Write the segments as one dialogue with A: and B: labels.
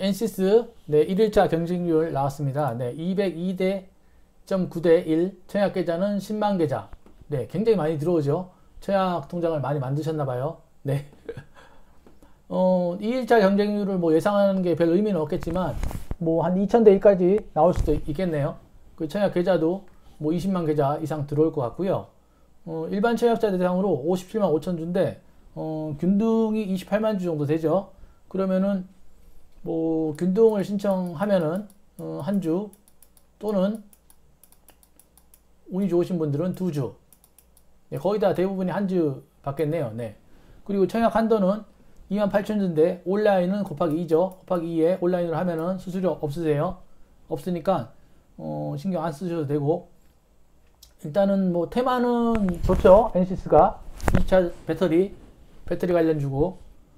A: NCS 네, 1일차 경쟁률 나왔습니다. 네, 202.9대 1. 청약 계좌는 10만 계좌. 네, 굉장히 많이 들어오죠. 청약 통장을 많이 만드셨나봐요. 네. 2일차 경쟁률을 뭐 예상하는 게 별 의미는 없겠지만, 뭐 한 2000대 1까지 나올 수도 있겠네요. 그 청약 계좌도 뭐 20만 계좌 이상 들어올 것 같고요. 일반 청약자 대상으로 57만 5천 주인데, 균등이 28만 주 정도 되죠. 그러면은, 뭐, 균등을 신청하면은, 한 주, 또는, 운이 좋으신 분들은 두 주. 네, 거의 다 대부분이 한 주 받겠네요. 네. 그리고 청약 한도는 28,000주인데, 온라인은 곱하기 2죠. 곱하기 2에 온라인으로 하면은 수수료 없으세요. 없으니까, 신경 안 쓰셔도 되고, 일단은 뭐, 테마는 좋죠. NCS가. 2차 배터리 관련 주고,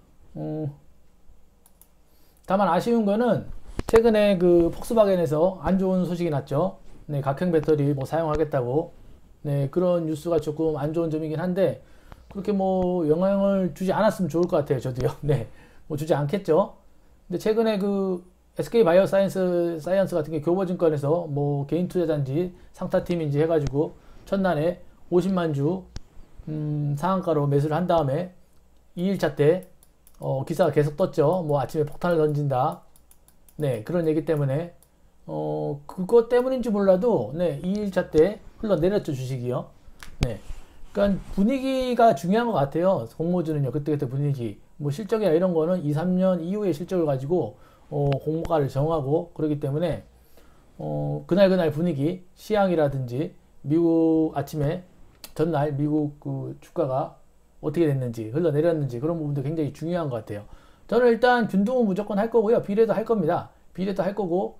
A: 다만 아쉬운 거는 최근에 그 폭스바겐에서 안 좋은 소식이 났죠. 네, 각형 배터리 뭐 사용하겠다고. 네, 그런 뉴스가 조금 안 좋은 점이긴 한데, 그렇게 뭐 영향을 주지 않았으면 좋을 것 같아요. 저도요. 네, 뭐 주지 않겠죠. 근데 최근에 그 SK 바이오사이언스 같은 게 교보증권에서 뭐 개인 투자자인지 상타팀인지 해가지고 첫날에 50만 주 상한가로 매수를 한 다음에 2일차 때 기사가 계속 떴죠. 뭐 아침에 폭탄을 던진다. 네, 그런 얘기 때문에 그것 때문인지 몰라도 네, 2일차 때 흘러내렸죠, 주식이요. 네. 그러니까 분위기가 중요한 것 같아요. 공모주는요. 그때그때 분위기. 뭐 실적이나 이런 거는 2, 3년 이후의 실적을 가지고 공모가를 정하고 그러기 때문에 그날 분위기, 시향이라든지 미국 아침에 전날 미국 그 주가가 어떻게 됐는지, 흘러내렸는지 그런 부분도 굉장히 중요한 것 같아요. 저는 일단 균등은 무조건 할 거고요. 비례도 할 겁니다. 비례도 할 거고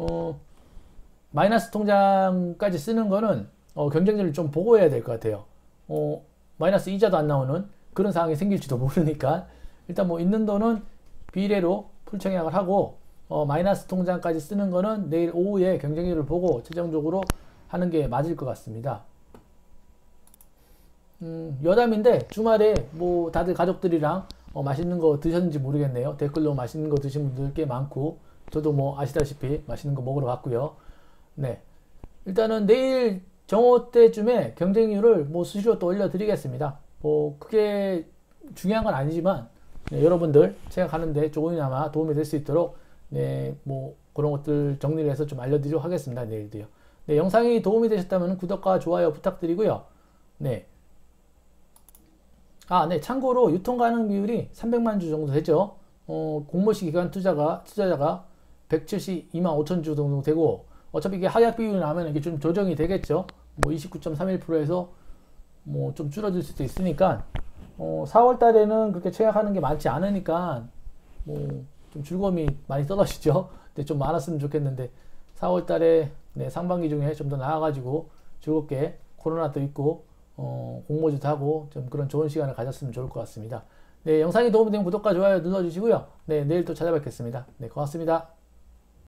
A: 마이너스 통장까지 쓰는 거는 경쟁률을 좀 보고 해야 될 것 같아요. 마이너스 이자도 안 나오는 그런 상황이 생길지도 모르니까 일단 뭐 있는 돈은 비례로 풀청약을 하고 마이너스 통장까지 쓰는 거는 내일 오후에 경쟁률을 보고 최종적으로 하는 게 맞을 것 같습니다. 여담인데 주말에 뭐 다들 가족들이랑 맛있는 거 드셨는지 모르겠네요. 댓글로 맛있는 거 드신 분들 꽤 많고 저도 뭐 아시다시피 맛있는 거 먹으러 갔고요. 네, 일단은 내일 정오 때쯤에 경쟁률을 뭐 수시로 또 올려드리겠습니다. 뭐 그게 중요한 건 아니지만 네, 여러분들 생각하는데 조금이나마 도움이 될 수 있도록 네, 뭐 그런 것들 정리를 해서 좀 알려드리도록 하겠습니다. 내일도요. 네, 영상이 도움이 되셨다면 구독과 좋아요 부탁드리고요. 네. 네, 참고로 유통 가능 비율이 300만 주 정도 되죠. 공모시 기간 투자자가 172만 5천 주 정도 되고, 어차피 이게 하약 비율이 나면 이게 좀 조정이 되겠죠. 뭐 29.31%에서 뭐 좀 줄어들 수도 있으니까, 4월 달에는 그렇게 청약하는 게 많지 않으니까, 뭐 좀 즐거움이 많이 떨어지죠. 근데 좀 많았으면 좋겠는데, 4월 달에 네, 상반기 중에 좀 더 나아가지고 즐겁게 코로나도 있고, 공모주도 하고 좀 그런 좋은 시간을 가졌으면 좋을 것 같습니다. 네, 영상이 도움이 되면 구독과 좋아요 눌러주시고요. 네, 내일 또 찾아뵙겠습니다. 네, 고맙습니다.